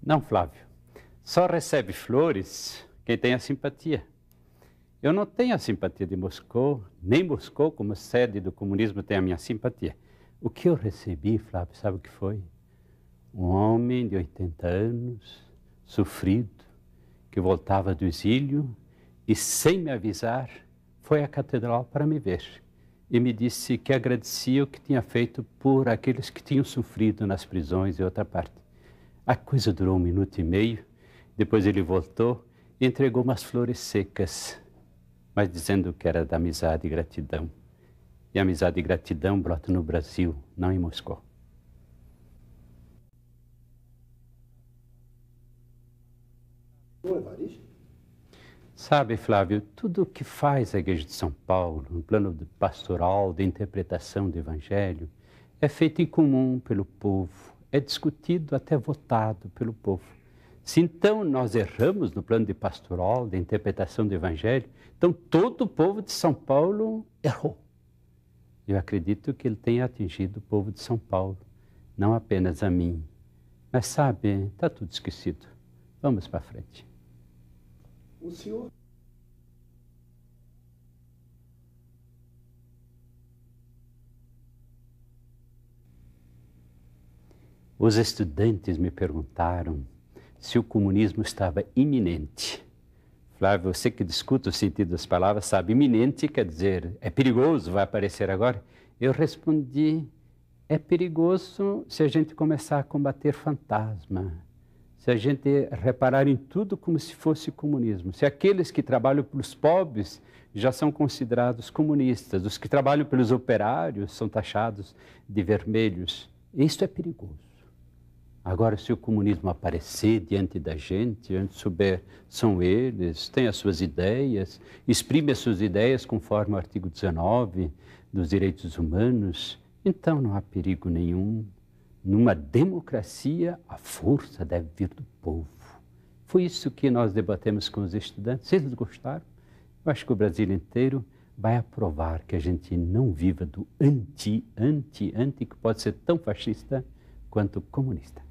Não, Flávio. Só recebe flores quem tem a simpatia. Eu não tenho a simpatia de Moscou, nem Moscou, como sede do comunismo, tem a minha simpatia. O que eu recebi, Flávio, sabe o que foi? Um homem de 80 anos, sofrido, que voltava do exílio e, sem me avisar, foi à catedral para me ver. E me disse que agradecia o que tinha feito por aqueles que tinham sofrido nas prisões e outra parte. A coisa durou 1 minuto e meio, depois ele voltou e entregou umas flores secas, mas dizendo que era da amizade e gratidão. E amizade e gratidão brotam no Brasil, não em Moscou. Sabe, Flávio, tudo o que faz a Igreja de São Paulo, no plano pastoral, de interpretação do Evangelho, é feito em comum pelo povo, é discutido, até votado pelo povo. Se então nós erramos no plano de pastoral, de interpretação do Evangelho, então todo o povo de São Paulo errou. Eu acredito que ele tenha atingido o povo de São Paulo, não apenas a mim. Mas sabe, está tudo esquecido. Vamos para frente. O senhor... Os estudantes me perguntaram se o comunismo estava iminente. Flávio, você que discute o sentido das palavras, sabe, iminente quer dizer, é perigoso, vai aparecer agora? Eu respondi, é perigoso se a gente começar a combater fantasma, se a gente reparar em tudo como se fosse comunismo. Se aqueles que trabalham pelos pobres já são considerados comunistas, os que trabalham pelos operários são taxados de vermelhos. Isso é perigoso. Agora, se o comunismo aparecer diante da gente, a gente souber, são eles, têm as suas ideias, exprime as suas ideias conforme o artigo 19 dos direitos humanos, então não há perigo nenhum. Numa democracia, a força deve vir do povo. Foi isso que nós debatemos com os estudantes. Se eles gostaram, eu acho que o Brasil inteiro vai aprovar que a gente não viva do anti, que pode ser tão fascista quanto comunista.